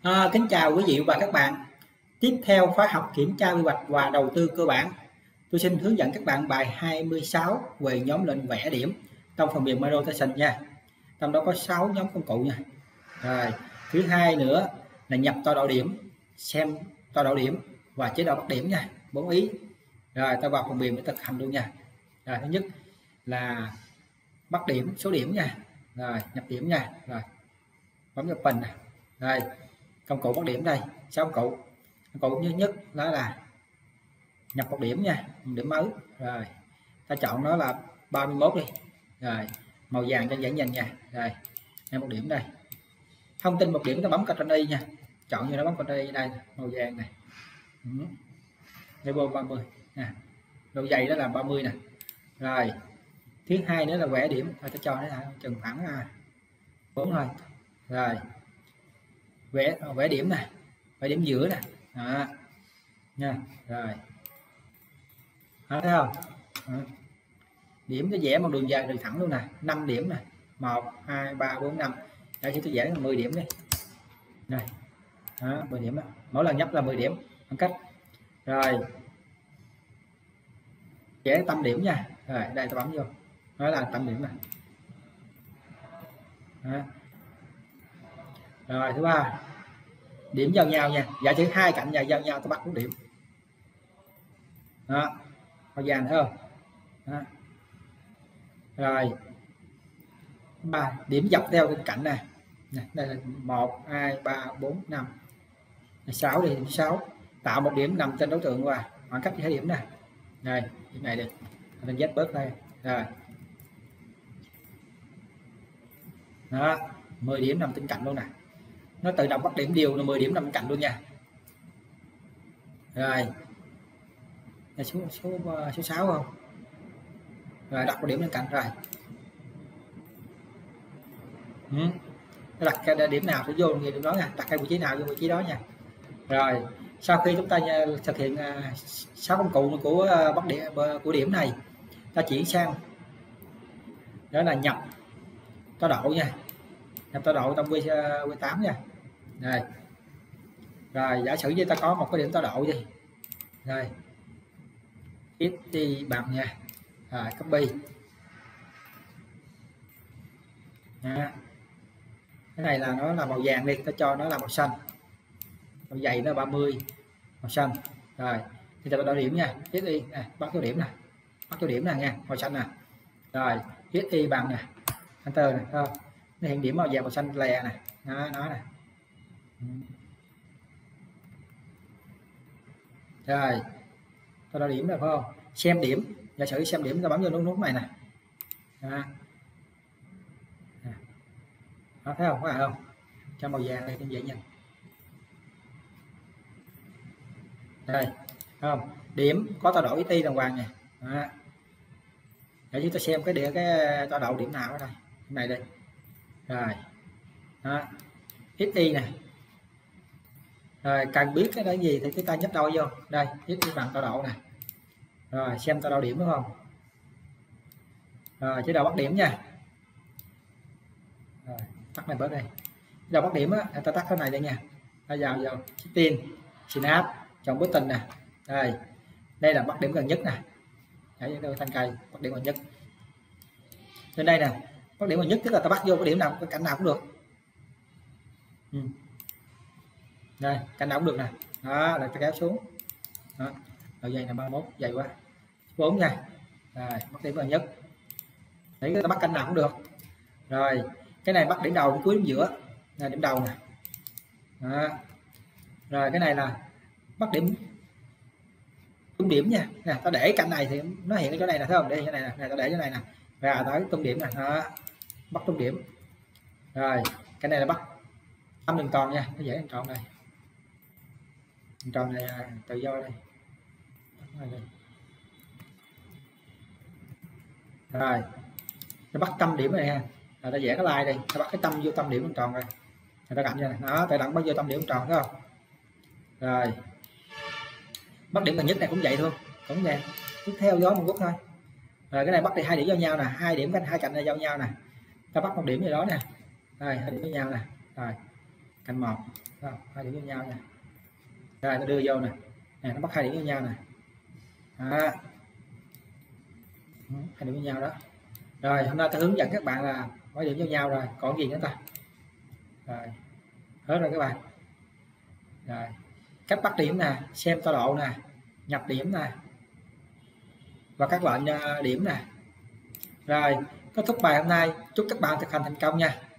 Kính chào quý vị và các bạn. Tiếp theo khóa học kiểm tra quy hoạch và đầu tư cơ bản, tôi xin hướng dẫn các bạn bài 26 về nhóm lệnh vẽ điểm trong phần mềm Annotation nha. Trong đó có 6 nhóm công cụ nha. Rồi, thứ hai nữa là nhập tọa độ điểm, xem tọa độ điểm và chế độ bắt điểm nha. 4 ý. Rồi, ta vào phần mềm để thực hành luôn nha. Rồi, thứ nhất là bắt điểm, số điểm nha. Rồi, nhập điểm nha. Rồi, bấm vào Open nè. Đây, công cụ bắt điểm đây, 6 công cụ thứ nhất đó là nhập một điểm nha, một điểm mới. Rồi ta chọn nó là 31 đi. Rồi màu vàng cho dễ nhìn nha. Rồi em một điểm đây, thông tin một điểm ta bấm Ctrl Y nha, chọn như nó bấm Ctrl Y đây, màu vàng này. Level 30 nè, độ dày đó là 30 nè. Rồi thứ hai nữa là vẽ điểm, ta cho nó là chừng khoảng 4 thôi. Rồi vẽ điểm nè, vẽ điểm giữa nè, đó nha. Rồi đó, thấy không? Đó. Điểm tôi vẽ một đường dài đường thẳng luôn nè, 5 điểm nè, 1 2 3 4 5. Đây thì tôi vẽ là 10 điểm đi. Đây đó, 10 điểm đó. Mỗi lần nhấp là 10 điểm khoảng cách. Rồi vẽ tâm điểm nha. Rồi đây tôi bấm vô, nó là tâm điểm nè. Đó. Rồi thứ ba, điểm giao nhau nha, giả sử hai cạnh và giao nhau tôi bắt 4 điểm. Đó, màu vàng thấy không? Đó. Rồi 3 điểm dọc theo bên cạnh nè. Đây là 1 2 3 4 5 6 đi, điểm 6 tạo một điểm nằm trên đối tượng và khoảng cách 2 điểm nè. Đây điểm này đi, mình dắt bớt đây. Rồi đó, 10 điểm nằm trên cạnh luôn nè, nó tự động bắt điểm đều là 10 điểm nằm trên cạnh luôn nha. Rồi là số 6 không? Rồi đặt một điểm bên cạnh rồi. Đặt cái điểm nào sẽ vô thì điểm đó nha, đặt cái vị trí nào vô vị trí đó nha. Rồi sau khi chúng ta thực hiện 6 công cụ của bắt điểm của điểm này, ta chuyển sang đó là nhập tọa độ nha, nhập tọa độ trong V8 nha. Đây rồi giả sử như ta có một cái điểm tọa độ đi, rồi đi bằng nha. Rồi copy nha. Cái này là nó là màu vàng đi, ta cho nó là màu xanh, màu dày nó 30, màu xanh. Rồi thì ta bắt điểm nha, hit y bắt số điểm nè, bắt số điểm nè nha, màu xanh nè. Rồi hit y bằng nè, enter nè, nó hiện điểm màu vàng màu xanh lè nè, nó nè. Rồi ta đo điểm rồi phải không? Xem điểm, giả sử xem điểm ta bấm vô nút này nè. Đó, thấy không? Có không? Cho màu vàng này cũng dễ nhìn. Đây, không? Điểm có tọa độ IT đàng hoàng nè. Đó. Để chúng ta xem cái tọa độ điểm nào ở đây. Cái này đây. Rồi. Đó. XY nè. Rồi cần biết cái gì thì chúng ta nhấp đôi vô. Đây, XY bằng tọa độ nè. Rồi xem tọa độ điểm đúng không? Rồi chế độ bắt điểm nha. Rồi, tắt này bớt đây. Chế độ bắt điểm á, ta tắt cái này đây nha. Ta vào setting, synapse, chọn button nè. Đây là bắt điểm gần nhất nè. Để cho thanh cây bắt điểm gần nhất. Trên đây nè, bắt điểm gần nhất tức là ta bắt vô cái điểm nào, cái cạnh nào cũng được. Đây, cạnh nào cũng được nè. Đó, là ta kéo xuống. Đó. Độ dày là 31, dày quá. 4 nha. Rồi, bắt điểm gần nhất. Để ta bắt cạnh nào cũng được. Rồi, cái này bắt điểm đầu, điểm cuối, điểm giữa. Là điểm đầu nè. Đó. Rồi cái này là bắt điểm tung điểm nha. Nè, ta để cạnh này thì nó hiện ở chỗ này nè, thấy không? Đây chỗ này nè, ta để chỗ này nè. Và tới tung điểm nè, đó. Bắt tung điểm. Rồi, cái này là bắt âm đường tròn nha, nó dễ đường tròn đây. Đường tròn này tự do đây. Rồi, ta bắt tâm điểm này ha. Rồi ta vẽ cái line đây, ta bắt cái tâm vô tâm điểm đường tròn rồi. Rồi ta gặm như này, đó, tự động bắt vô tâm điểm đường tròn thấy không? Rồi bắt điểm gần nhất này cũng vậy thôi, cũng vậy. Tiếp theo gió một quốc thôi. Rồi cái này bắt thì 2 điểm giao nhau nè, 2 điểm hai cạnh này giao nhau nè, ta bắt một điểm gì đó nè. Rồi 2 điểm giao nhau nè. Rồi cạnh 1 không, 2 điểm với nhau nha. Rồi nó đưa vô nè, nó bắt 2 điểm với nhau nè. 2 điểm với nhau đó. Rồi hôm nay tôi hướng dẫn các bạn là mỗi điểm với nhau rồi, còn gì nữa ta? Rồi hết rồi các bạn. Rồi cách bắt điểm nè, xem tọa độ nè, nhập điểm nè và các lệnh điểm nè. Rồi kết thúc bài hôm nay, chúc các bạn thực hành thành công nha.